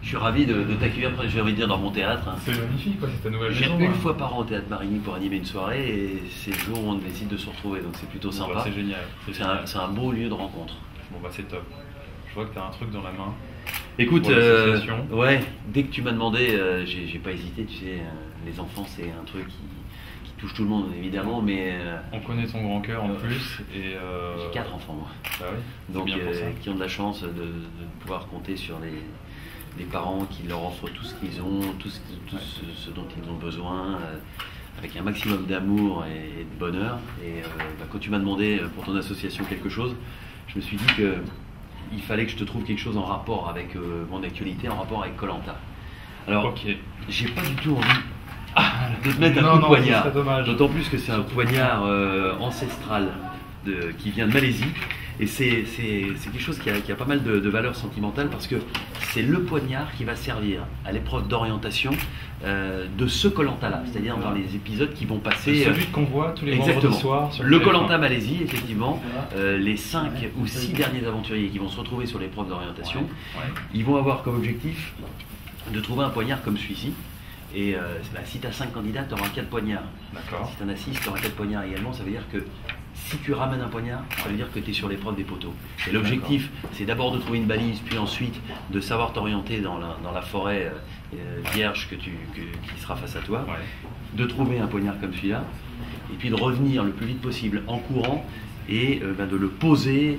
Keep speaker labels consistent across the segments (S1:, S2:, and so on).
S1: suis ravi de t'accueillir, j'ai envie de dire, dans mon théâtre. Hein.
S2: C'est magnifique, quoi, c'est ta nouvelle
S1: Je
S2: maison.
S1: viens une fois par an au Théâtre Marigny pour animer une soirée et c'est le jour où on décide de se retrouver, donc c'est plutôt sympa.
S2: Bah, c'est génial.
S1: C'est un beau lieu de rencontre.
S2: Bon bah c'est top. Je vois que tu as un truc dans la main.
S1: Écoute,
S2: Pour l'association.
S1: ouais, dès que tu m'as demandé, j'ai pas hésité, tu sais, les enfants c'est un truc qui touche tout le monde évidemment, mais
S2: On connaît ton grand cœur en plus et
S1: j'ai 4 enfants moi,
S2: bah oui,
S1: donc
S2: bien pour ça.
S1: qui ont de la chance de pouvoir compter sur les parents qui leur offrent tout ce qu'ils ont, ce dont ils ont besoin, avec un maximum d'amour et de bonheur. Et quand tu m'as demandé pour ton association quelque chose, je me suis dit que il fallait que je te trouve quelque chose en rapport avec mon actualité, en rapport avec Koh-Lanta. Alors,
S2: Ok.
S1: j'ai pas du tout envie de te mettre un coup de
S2: ce
S1: poignard,
S2: serait dommage.
S1: d'autant plus que c'est un poignard ancestral qui vient de Malaisie. Et c'est quelque chose qui a pas mal de valeur sentimentale parce que c'est le poignard qui va servir à l'épreuve d'orientation de ce Koh-Lanta-là, c'est-à-dire dans les épisodes qui vont passer.
S2: Celui qu'on voit tous les vendredis
S1: Exactement.
S2: soirs sur
S1: Le
S2: TF1.
S1: Koh-Lanta Malaisie, effectivement, les 5 ou 6 derniers aventuriers qui vont se retrouver sur l'épreuve d'orientation,
S2: Ouais.
S1: ils vont avoir comme objectif de trouver un poignard comme celui-ci. Et si tu as 5 candidats, tu auras 4 poignards.
S2: D'accord.
S1: Si tu en as 6, tu auras 4 poignards également. Ça veut dire que si tu ramènes un poignard, ça veut dire que tu es sur l'épreuve des poteaux. Et l'objectif, c'est d'abord de trouver une balise, puis ensuite de savoir t'orienter dans la forêt vierge qui sera face à toi,
S2: Ouais.
S1: de trouver un poignard comme celui-là, et puis de revenir le plus vite possible en courant et de le poser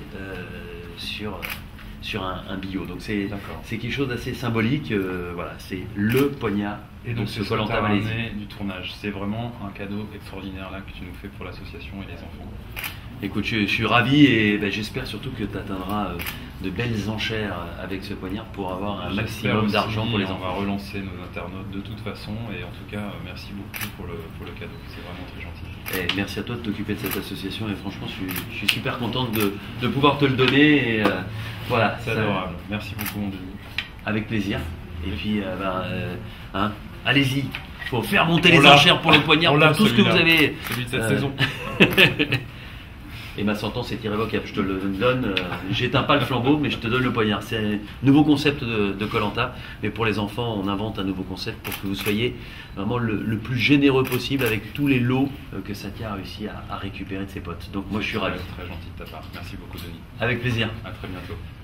S1: sur un billot. Donc c'est
S2: D'accord.
S1: quelque chose d'assez symbolique. Voilà, c'est le poignard
S2: Et donc
S1: de
S2: c'est
S1: ce
S2: ce que tu
S1: Koh-Lanta
S2: as
S1: Malaisie.
S2: ramené du tournage. C'est vraiment un cadeau extraordinaire là que tu nous fais pour l'association et les enfants.
S1: Écoute, je suis ravi et j'espère surtout que tu atteindras de belles enchères avec ce poignard pour avoir un
S2: J'espère
S1: maximum
S2: aussi,
S1: d'argent pour les
S2: On va
S1: enfants.
S2: relancer nos internautes de toute façon et en tout cas merci beaucoup pour le cadeau. C'est vraiment très gentil.
S1: Et merci à toi de t'occuper de cette association et franchement je suis super contente de pouvoir te le donner et voilà.
S2: C'est
S1: ça-
S2: adorable. Merci beaucoup mon Denis.
S1: Avec plaisir. Et puis allez-y, il faut faire monter
S2: On
S1: les
S2: l'a.
S1: enchères pour le poignard,
S2: On l'a,
S1: pour tout ce que vous
S2: celui-là.
S1: avez.
S2: Celui de cette
S1: Euh,
S2: saison.
S1: Et ma sentence est irrévocable, je te le donne. J'éteins pas le flambeau, mais je te donne le poignard. C'est un nouveau concept de Koh-Lanta, mais pour les enfants, on invente un nouveau concept pour que vous soyez vraiment le plus généreux possible avec tous les lots que Satya a réussi à récupérer de ses potes. Donc moi, je suis ravi.
S2: Très gentil de ta part. Merci beaucoup Denis.
S1: Avec plaisir.
S2: À très bientôt.